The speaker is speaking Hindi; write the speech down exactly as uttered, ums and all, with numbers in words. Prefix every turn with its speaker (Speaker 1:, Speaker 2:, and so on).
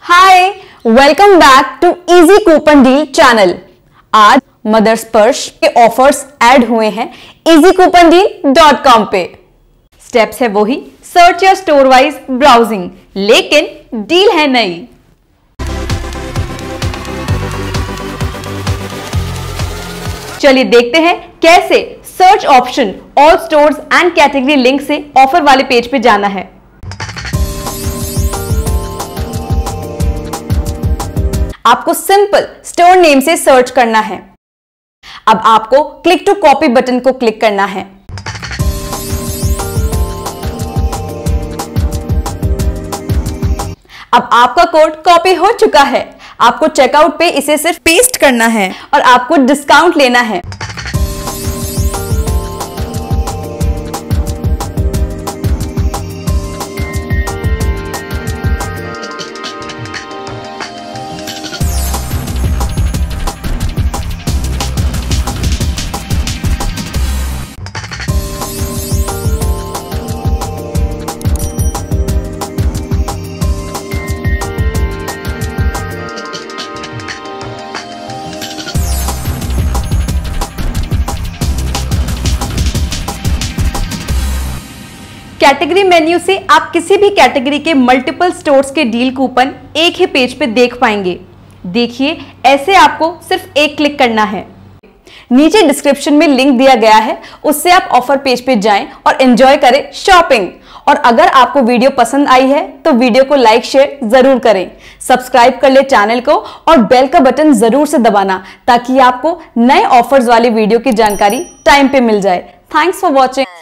Speaker 1: Hi, welcome back to Easy Coupon Deal channel. आज मदर्स पर्स के ऑफर्स ऐड हुए हैं Easy Coupon Deal dot com पे। स्टेप्स है वही, सर्च या स्टोर वाइज ब्राउजिंग, लेकिन डील है नई। चलिए देखते हैं कैसे search option all stores and category link से ऑफर वाले पेज पे जाना है। आपको सिंपल स्टोर नेम से सर्च करना है। अब आपको क्लिक टू कॉपी बटन को क्लिक करना है। अब आपका कोड कॉपी हो चुका है। आपको चेकआउट पे इसे सिर्फ पेस्ट करना है और आपको डिस्काउंट लेना है। कैटेगरी मेन्यू से आप किसी भी कैटेगरी के मल्टीपल स्टोर्स के डील कूपन एक ही पेज पे देख पाएंगे। देखिए, ऐसे आपको सिर्फ एक क्लिक करना है। नीचे डिस्क्रिप्शन में लिंक दिया गया है, उससे आप ऑफर पेज पे जाएं और एंजॉय करें शॉपिंग। और अगर आपको वीडियो पसंद आई है तो वीडियो को लाइक शेयर जरूर करें। सब्सक्राइब कर ले चैनल को और बेल का बटन जरूर से दबाना, ताकि आपको नए ऑफर्स वाले वीडियो की जानकारी टाइम पे मिल जाए। Thanks for watching.